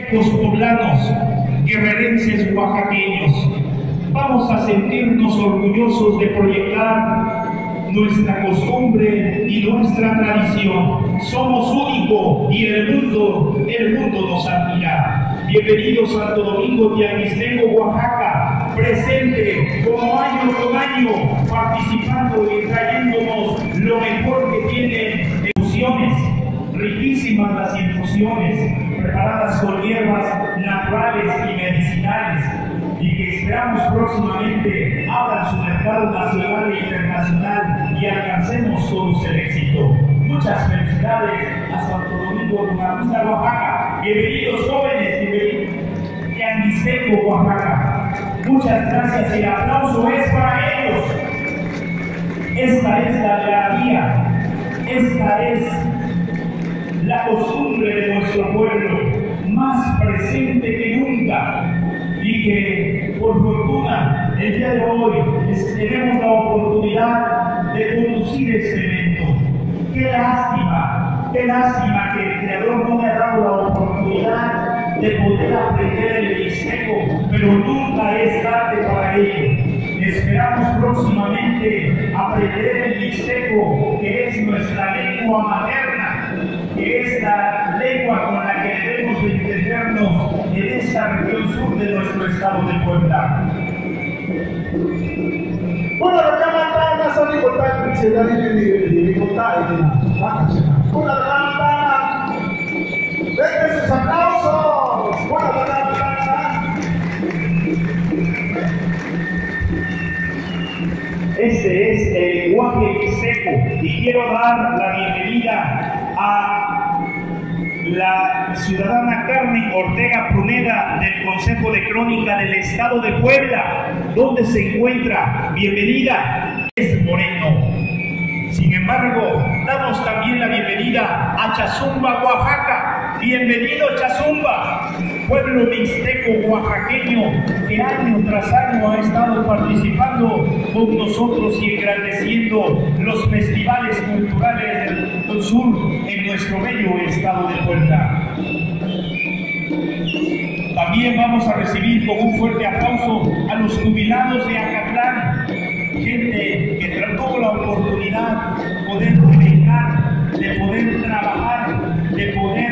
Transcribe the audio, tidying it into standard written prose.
mixtecos poblanos, guerrerenses oaxaqueños, vamos a sentirnos orgullosos de proyectar nuestra costumbre y nuestra tradición. Somos únicos y el mundo nos admira. Bienvenidos a Santo Domingo Tianguistengo, Oaxaca, presente como año con año, participando y trayéndonos lo mejor que tienen infusiones, riquísimas las infusiones, preparadas con hierbas naturales y medicinales, y que esperamos próximamente abran su mercado nacional e internacional y alcancemos todos el éxito. Muchas felicidades a Santo Domingo, Oaxaca. Bienvenidos jóvenes, bienvenidos Tianguistengo, Oaxaca. Muchas gracias y el aplauso es para ellos. Esta es la algarabía, esta es la costumbre de nuestro pueblo, más presente que nunca, y que por fortuna el día de hoy tenemos la oportunidad de conducir este evento. Qué lástima que el Creador no me ha dado la oportunidad de poder aprender el mixteco, pero nunca es tarde para ello. Esperamos próximamente aprender el mixteco, que es nuestra lengua materna, que es la lengua con la que debemos de entendernos en esta región sur de nuestro estado de Puebla. Una reclamada son importantes, se da dificultades. Una reclamada, denle sus aplausos. Una reclamada. Este es el lenguaje mixteco y quiero dar la bienvenida a la ciudadana Carmen Ortega Pruneda del Consejo de Crónica del Estado de Puebla, donde se encuentra. Bienvenida, es Moreno. Sin embargo, damos también la bienvenida a Chazumba, Oaxaca. Bienvenido Chazumba, pueblo mixteco oaxaqueño que año tras año ha estado participando con nosotros y engrandeciendo los festivales culturales del sur en nuestro bello estado de Puebla. También vamos a recibir con un fuerte aplauso a los jubilados de Acatlán, gente que tuvo la oportunidad de poder trabajar, de poder